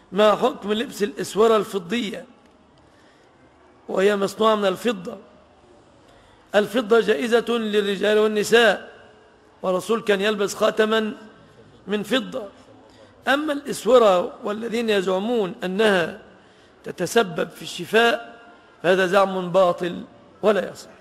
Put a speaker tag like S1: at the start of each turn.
S1: ما حكم لبس الإسورة الفضية وهي مصنوعة من الفضة؟ الفضة جائزة للرجال والنساء، والرسول كان يلبس خاتما من فضة. أما الإسورة والذين يزعمون أنها تتسبب في الشفاء فهذا زعم باطل ولا يصح.